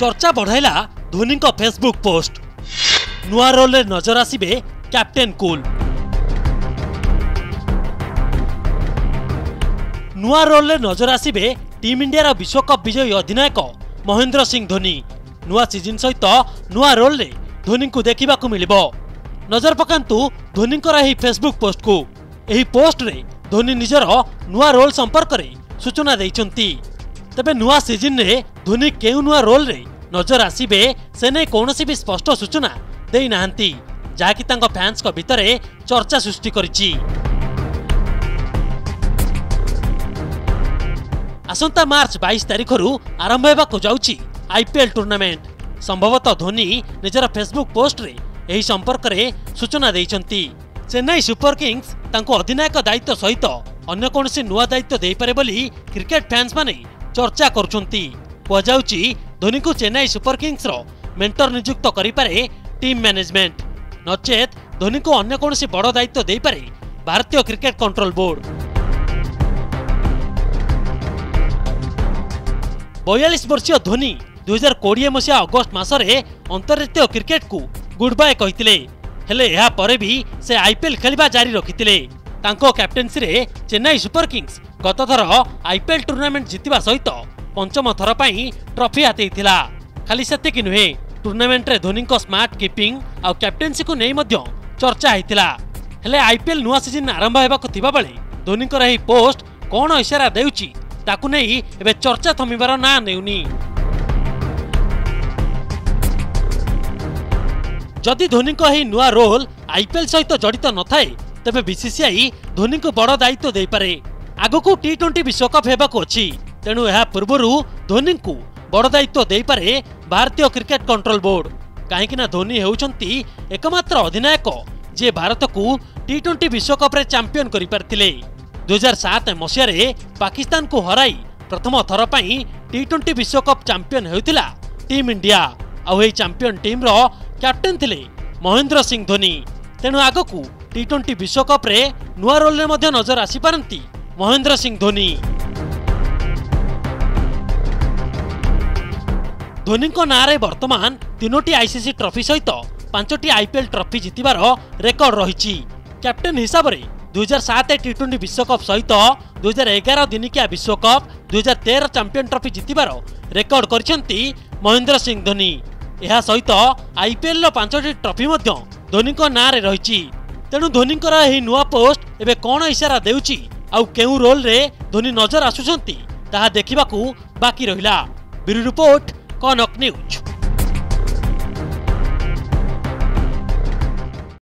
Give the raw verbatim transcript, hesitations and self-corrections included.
चर्चा बढ़ाइला धोनी को Facebook post. नुआ रोल रे नजर आसिबे कैप्टेन कूल। नुआ रोल रे नजर आसिबे टीम इंडिया रा विश्वकप विजयी अधिनायक महेंद्र सिंह धोनी। नुआ सीजन सहित नुआ रोल रे धोनी को देखा मिलिबो। नजर पकांतु धोनी को रही फेसबुक पोस्ट को। एही पोस्ट रे धोनी निजर नुआ रोल संपर्क रे सूचना देइचंती। तबे नुआ सीजन रे धोनी केउ नुआ रोल रे नजर आसिबे से नै कोनोसी भी स्पष्ट सूचना देई नाहंती, जाकी तांको फैंस को भितरे चर्चा सृष्टि करिछि। आसंता मार्च बाईस तारिख रु आरंभ हेबाकु जाउछि आईपीएल टूर्नामेंट। संभवतः धोनी निजर फेसबुक पोस्ट रे एही संपर्क रे सूचना देइचंती। चेन्नई सुपर किंग्स तांको अधिनायक दायित्व सहित अन्य कोनोसी नुआ दायित्व देई पारे बोली क्रिकेट फैंस माने चर्चा करुछंती। कुआजाउछि धोनी को चेन्नई सुपर किंग्स रो मेंटर नियुक्त करि पारे टीम मैनेजमेंट, नचेत धोनी को अन्य कोनोसी बड़ दायित्व देई पारे भारतीय क्रिकेट कंट्रोल बोर्ड। बयालीस वर्षीय धोनी दुई हजार कोड़े मसीहा अगस्ट मासरे अंतर्राष्ट्रीय क्रिकेट को गुड बाय कहितिले। हेले एहा परे भी से आईपीएल खेलिबा जारी रखितिले। तांको कैप्टेंसी रे चेन्नई सुपर किंग्स गत थर आईपीएल टूर्नामेंट जितिबा सहित पंचम थर पई ट्रॉफी हातेइथिला। खाली सेतिक नुहे, टूर्नामेंट रे धोनी को स्मार्ट कीपिंग आ कैप्टेंसी को नै मध्य चर्चा हेतिला। हेले आईपीएल नुआ सीजन आरंभ हेबाकु थिबा बेले धोनी को रही पोस्ट कोन इशारा देउची ताकु नै एबे चर्चा थमिबार ना नेउनी। जदि धोनी को ही नुआ रोल आईपीएल सहित जड़ित न थाए तेबे बीसीसीआई धोनी को बड़ दायित्व दे पारे। आगकू टी ट्वेंटी विश्वकप हेबाकु अछि, तेणु एहा पूर्वरु धोनी को बड़ दायित्व दे पारे भारतीय क्रिकेट कंट्रोल बोर्ड। काहेकि ना धोनी हेउचंती एकमात्र अधिनायक जे भारत को टी ट्वेंटी विश्वकप रे चैंपियन करि पारथिले। दो हज़ार सात मसीह रे पाकिस्तान को हराई प्रथम थर पई टी ट्वेंटी विश्वकप चैंपियन हेउतिला टीम इंडिया। आ एही चैंपियन टीम रो कैप्टेन थिले महेंद्र सिंह धोनी। तेणु आगकू टी ट्वेंटी विश्वकप रे नुआ रोल रे मध्य नजर आसी पारंती महेंद्र सिंह धोनी। धोनी को नारे वर्तमान तीनोटी आईसीसी ट्रॉफी सहित पांचटी आईपीएल ट्रॉफी जितिबार रेकर्ड रहिछि। कैप्टेन हिसाब रे दो हज़ार सात टी ट्वेंटी विश्वकप सहित दो हज़ार ग्यारह दिनिकिया विश्वकप दो हज़ार तेरह चैंपियन ट्रॉफी जितिबार रेकर्ड करिसेंती महेंद्र सिंह धोनी। एहा सहित आईपीएल रो पांचटी ट्रॉफी मध्य धोनी को नारे रहिछि। तेणु धोनी को एही नुआ पोस्ट एबे कोन इशारा देउछि आउ केउ रोल रे धोनी नजर आसुछंती ताहा देखिबाकू बाकी रहिला। Bureau report Kanak news.